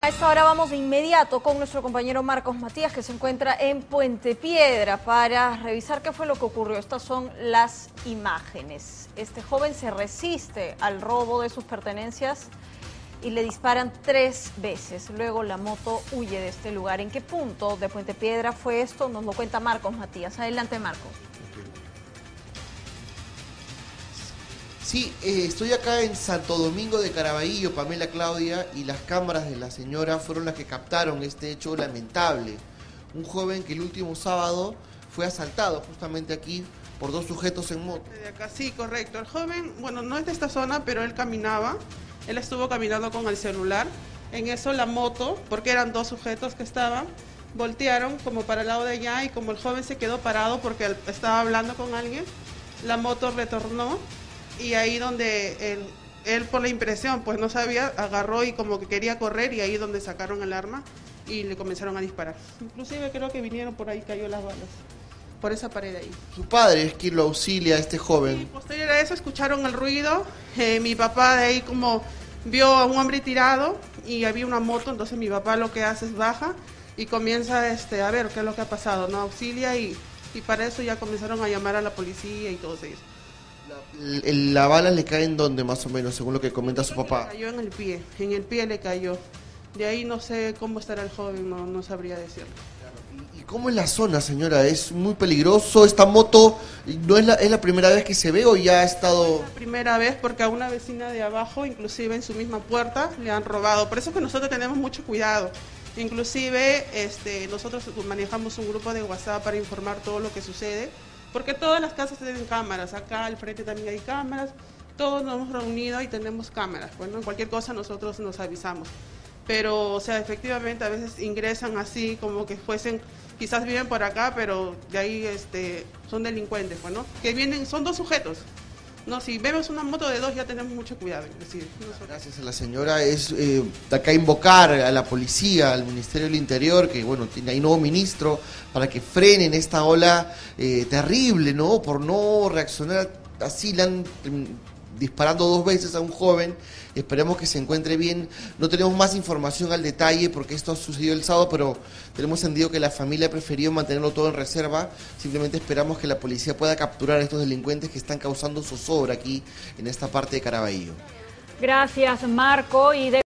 A esta hora vamos de inmediato con nuestro compañero Marcos Matías, que se encuentra en Puente Piedra, para revisar qué fue lo que ocurrió. Estas son las imágenes. Este joven se resiste al robo de sus pertenencias y le disparan 3 veces. Luego la moto huye de este lugar. ¿En qué punto de Puente Piedra fue esto? Nos lo cuenta Marcos Matías. Adelante, Marcos. Sí, estoy acá en Santo Domingo de Caraballo, Pamela Claudia, y las cámaras de la señora fueron las que captaron este hecho lamentable. Un joven que el último sábado fue asaltado justamente aquí por 2 sujetos en moto. De acá, sí, correcto. El joven, bueno, no es de esta zona, pero él caminaba. Él estuvo caminando con el celular. En eso la moto, porque eran 2 sujetos que estaban, voltearon como para el lado de allá, y como el joven se quedó parado porque él estaba hablando con alguien, la moto retornó. Y ahí donde él por la impresión, pues no sabía, agarró y como que quería correr, y ahí donde sacaron el arma y le comenzaron a disparar. Inclusive creo que vinieron por ahí, cayó las balas, por esa pared ahí. Su padre es quien lo auxilia a este joven. Y posterior a eso escucharon el ruido, mi papá de ahí como vio a un hombre tirado y había una moto, entonces mi papá lo que hace es baja y comienza a ver qué es lo que ha pasado, ¿no? Auxilia y para eso ya comenzaron a llamar a la policía y todos ellos. La bala le cae en donde más o menos, según lo que comenta su papá. Le cayó en el pie le cayó. De ahí no sé cómo estará el joven, no sabría decirlo. ¿Y cómo es la zona, señora? ¿Es muy peligroso? ¿Esta moto no es la primera vez que se ve o ya ha estado...? Es la primera vez, porque a una vecina de abajo, inclusive en su misma puerta, le han robado. Por eso es que nosotros tenemos mucho cuidado. Inclusive nosotros manejamos un grupo de WhatsApp para informar todo lo que sucede, porque todas las casas tienen cámaras, acá al frente también hay cámaras, todos nos hemos reunido y tenemos cámaras, bueno, en cualquier cosa nosotros nos avisamos. Pero, o sea, efectivamente a veces ingresan así como que fuesen, quizás viven por acá, pero de ahí son delincuentes, pues, ¿no? Que vienen, son 2 sujetos. No, si vemos una moto de 2 ya tenemos mucho cuidado. Gracias a la señora. Es acá invocar a la policía, al Ministerio del Interior, que bueno, tiene ahí nuevo ministro, para que frenen esta ola terrible, ¿no? Por no reaccionar así, le han disparando 2 veces a un joven. Esperemos que se encuentre bien. No tenemos más información al detalle porque esto sucedió el sábado, pero tenemos entendido que la familia ha preferido mantenerlo todo en reserva. Simplemente esperamos que la policía pueda capturar a estos delincuentes que están causando zozobra aquí en esta parte de Caraballo. Gracias, Marco.